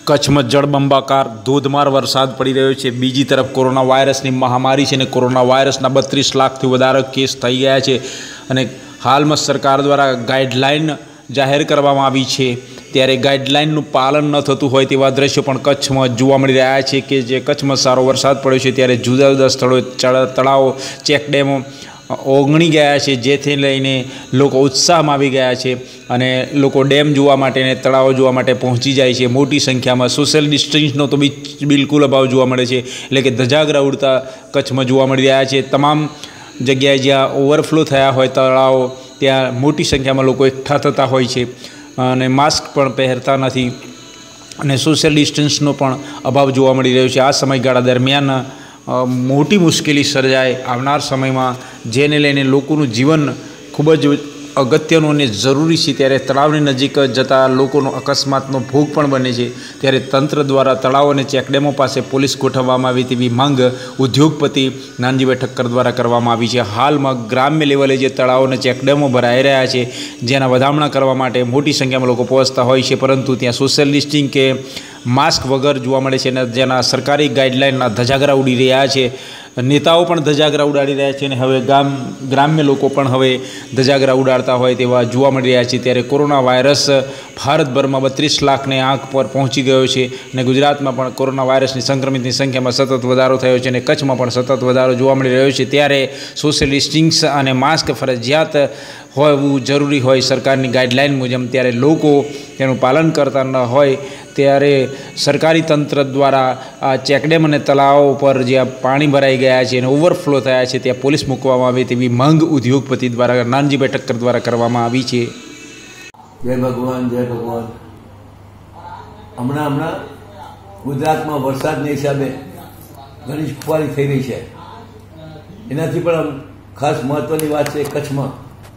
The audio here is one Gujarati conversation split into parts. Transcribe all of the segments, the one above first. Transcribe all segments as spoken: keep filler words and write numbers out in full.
કચ્છમાં જળબંબાકાર ધોધમાર વરસાદ પડી રહ્યો છે। બીજી તરફ કોરોના વાયરસની મહામારી છે અને કોરોના વાયરસના બત્રીસ લાખથી વધારે કેસ થઈ ગયા છે અને હાલમાં સરકાર દ્વારા ગાઈડલાઇન જાહેર કરવામાં આવી છે। ત્યારે ગાઈડલાઇનનું પાલન ન થતું હોય તેવા દ્રશ્યો પણ કચ્છમાં જોવા મળી રહ્યા છે કે જે કચ્છમાં સારો વરસાદ પડ્યો છે ત્યારે જુદા જુદા સ્થળોએ તળાવો ચેકડેમો ઓગણી ગયા છે, જેથી લઈને લોકો ઉત્સાહમાં આવી ગયા છે અને લોકો ડેમ જોવા માટે અને તળાવો જોવા માટે પહોંચી જાય છે મોટી સંખ્યામાં। સોશિયલ ડિસ્ટન્સનો તો બિલકુલ અભાવ જોવા મળે છે, એટલે કે ધજાગરા ઉડતા કચ્છમાં જોવા મળી રહ્યા છે। તમામ જગ્યાએ જ્યાં ઓવરફ્લો થયા હોય તળાવો ત્યાં મોટી સંખ્યામાં લોકો એકઠા થતા હોય છે અને માસ્ક પણ પહેરતા નથી અને સોશિયલ ડિસ્ટન્સનો પણ અભાવ જોવા મળી રહ્યો છે। આ સમયગાળા દરમિયાન મોટી મુશ્કેલી સર્જાય આવનાર સમયમાં, જેને લઈને લોકોનું જીવન ખૂબ જ અગત્યનું અને જરૂરી છે। ત્યારે તળાવની નજીક જતા લોકોનો અકસ્માતનો ભોગ પણ બને છે, ત્યારે તંત્ર દ્વારા તળાવ અને ચેકડેમો પાસે પોલીસ ગોઠવવામાં આવી તેવી માંગ ઉદ્યોગપતિ નાનજીભાઈ ઠક્કર દ્વારા કરવામાં આવી છે। હાલમાં ગ્રામ્ય લેવલે જે તળાવ અને ચેકડેમો ભરાઈ રહ્યા છે, જેના વધામણા કરવા માટે મોટી સંખ્યામાં લોકો પહોંચતા હોય છે, પરંતુ ત્યાં સોશિયલ ડિસ્ટન્સિંગ કે માસ્ક વગર જોવા મળે છે અને જેના સરકારી ગાઈડલાઇનના ધજાગરા ઉડી રહ્યા છે। નેતાઓ પણ ધજાગરા ઉડાડી રહ્યા છે અને હવે ગામ ગ્રામ્ય લોકો પણ હવે ધજાગરા ઉડાડતા હોય તેવા જોવા મળી રહ્યા છે। ત્યારે કોરોના વાયરસ ભારતભરમાં બત્રીસ લાખને આંક પર પહોંચી ગયો છે અને ગુજરાતમાં પણ કોરોના વાયરસની સંક્રમિતની સંખ્યામાં સતત વધારો થયો છે અને કચ્છમાં પણ સતત વધારો જોવા મળી રહ્યો છે। ત્યારે સોશિયલ ડિસ્ટન્સ અને માસ્ક ફરજિયાત હોવું જરૂરી હોય સરકારની ગાઈડલાઇન મુજબ, ત્યારે લોકો તેનું પાલન કરતા ન હોય ત્યારે સરકારી તંત્ર દ્વારા આ ચેકડેમ અને તળાવો પર જ્યાં પાણી ભરાઈ ગયા છે અને ઓવરફ્લો થયા છે ત્યાં પોલીસ મૂકવામાં આવે તેવી માંગ ઉદ્યોગપતિ દ્વારા નાનજીભાઈ ઠક્કર દ્વારા કરવામાં આવી છે। જય ભગવાન, જય ભગવાન। હમણાં હમણાં ગુજરાતમાં વરસાદના હિસાબે ઘણી ફુવારી થઈ રહી છે। એનાથી પણ ખાસ મહત્વની વાત છે, કચ્છમાં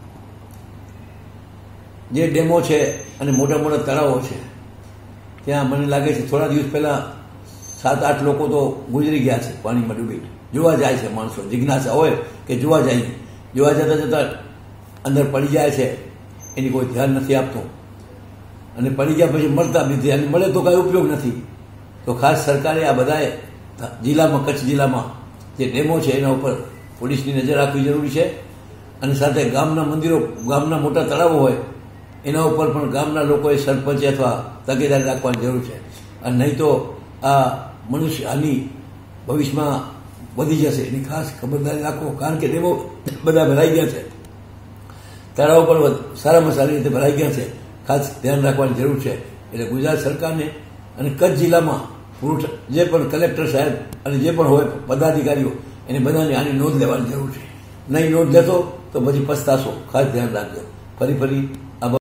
જે ડેમો છે અને મોટા મોટા તળાવો છે ત્યાં મને લાગે છે થોડા દિવસ પહેલાં સાત આઠ લોકો તો ગુજરી ગયા છે પાણીમાં ડૂબી। જોવા જાય છે માણસો, જિજ્ઞાસા હોય કે જોવા જાય, જોવા જતાં જતાં અંદર પડી જાય છે, એની કોઈ ધ્યાન નથી આપતું અને પડી ગયા પછી મળતા બીજી અને મળે તો કાંઈ ઉપયોગ નથી। તો ખાસ સરકારે આ બધાએ જિલ્લામાં, કચ્છ જિલ્લામાં જે ડેમો છે એના ઉપર પોલીસની નજર રાખવી જરૂરી છે અને સાથે ગામના મંદિરો, ગામના મોટા તળાવો હોય એના ઉપર પણ ગામના લોકોએ સરપંચ અથવા તકેદારી રાખવાની જરૂર છે અને નહીં તો આ મનુષ્ય હાનિ ભવિષ્યમાં વધી જશે, એની ખાસ ખબરદારી રાખો। કારણ કે ડેમો બધા ભરાઈ ગયા છે, તળાવો પણ સારામાં સારી રીતે ભરાઈ ગયા છે, ખાસ ધ્યાન રાખવાની જરૂર છે। એટલે ગુજરાત સરકારને અને કચ્છ જિલ્લામાં પુરવઠ જે પણ કલેક્ટર સાહેબ અને જે પણ હોય પદાધિકારીઓ એને બધાને આની નોંધ લેવાની જરૂર છે। નહીં નોંધ લેતો તો પછી પસ્તાશો, ખાસ ધ્યાન રાખજો। ફરી ફરી